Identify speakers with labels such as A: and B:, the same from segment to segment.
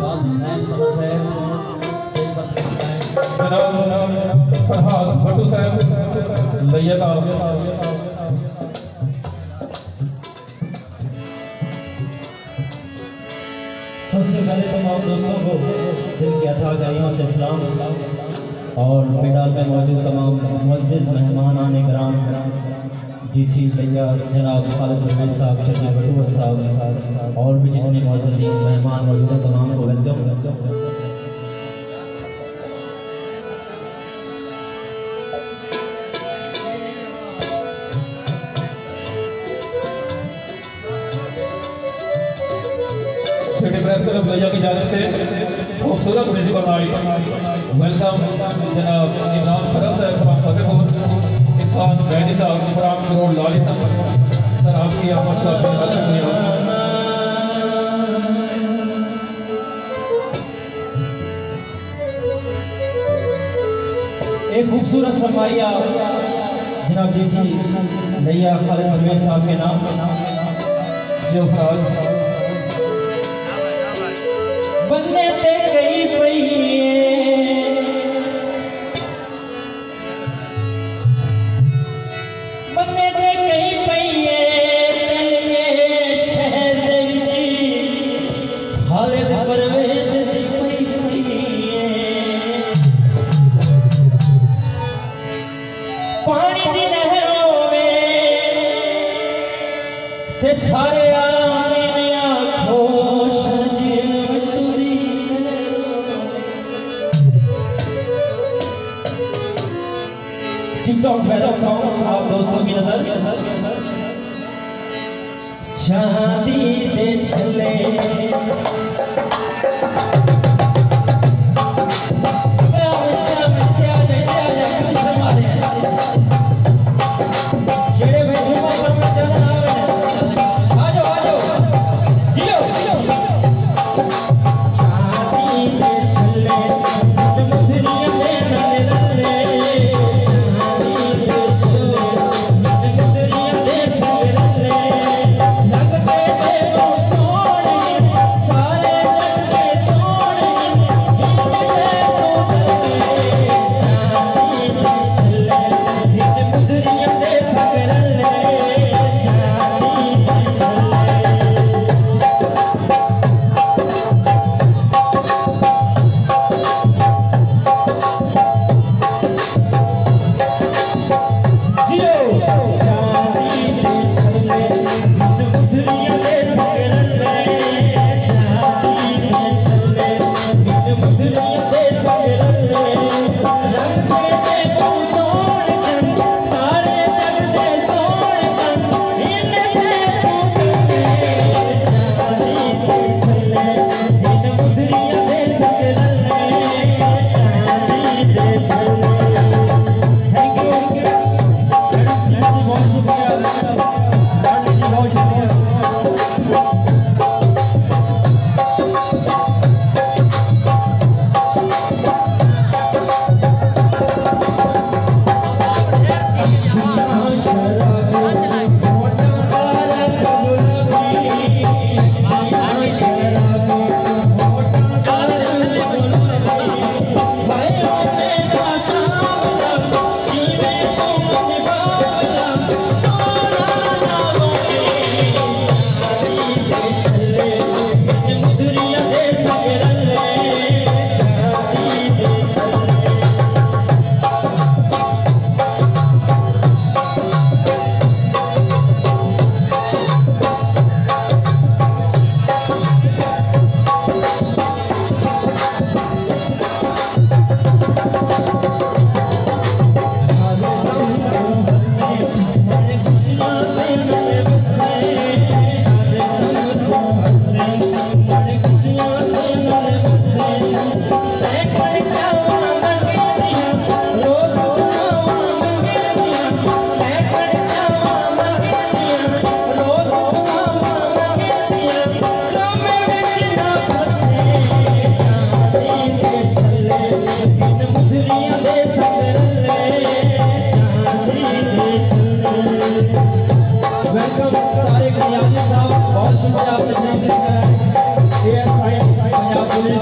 A: फरहाद भट्टू साहब लैया
B: सबसे पहले तमाम दोस्तों को दिल की अथा गहराइयों से सलाम और पंडाल में मौजूद तमाम मुअज़्ज़िज़ मेहमान आने कराम डीसी भैया जनाब खालिद परवेज़ साहब शफी भट्टू साहब और भी जितने मुअज़्ज़िज़ मेहमान मौजूद हैं तमाम को वेलकम।
A: भैया की जानिब से खूबसूरत म्यूजिकल नाइट वेलकम जनाब इमरान फरम साहब फतेहपुर इरफान बैदी साहब फराम करोड़ लाली साहब सर आपकी आमद का बहुत शुक्रिया।
B: एक खूबसूरत सरमाइया जनाब डीसी भैया खालिद परवेज़ साहब के नाम
A: जो फराज
B: बनने ते कई पहिए बनने ते कई पहिए तेरे शहर दे विच खालिद परवेज़ दी पहिए पानी दी नहरों में ते सारे टिकटॉक वायरल सॉन्ग आप दोस्तों की नजर चांदी दे चले
C: बहुत शुक्रिया आपने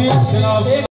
A: जनाब